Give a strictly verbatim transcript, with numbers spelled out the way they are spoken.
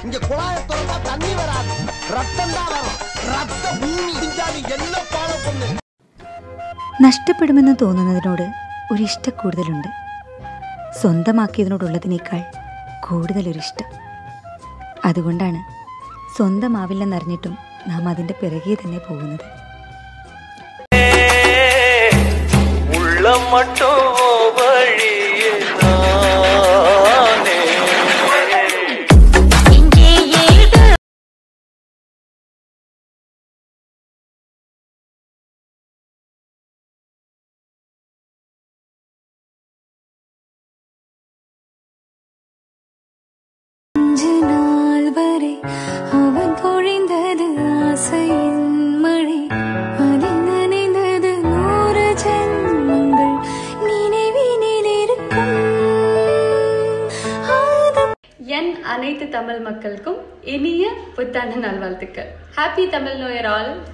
இங்க குழாய திறந்தா தண்ணி வராது, ரத்தம் தான் வரும். ரத்த பூமி இஞ்சாதி என்ன பாடம் பண்ணு. നഷ്ടപ്പെടുമെന്ന് തോന്നുന്നതിനോട് ഒരിഷ്ട കൂടുതലുണ്ട്. സ്വന്തമാക്കിയതിനോടുള്ളതിനേക്കാൾ കൂടുതലൊരിഷ്ടം. അതുകൊണ്ടാണ് സ്വന്തമാവില്ലെന്നറിഞ്ഞിട്ടും നാം അതിൻ്റെ പിറകെ തന്നെ പോകുന്നത്. அவன் பொழிந்தது ஆசையின் மழை, அதில் நனைந்தது நூறு ஜென்மங்கள் நினைவினில் இருக்கும். என் அனைத்து தமிழ் மக்களுக்கும் இனிய புத்தாண்டு நல்வாழ்த்துக்கள். Happy Tamil new year all.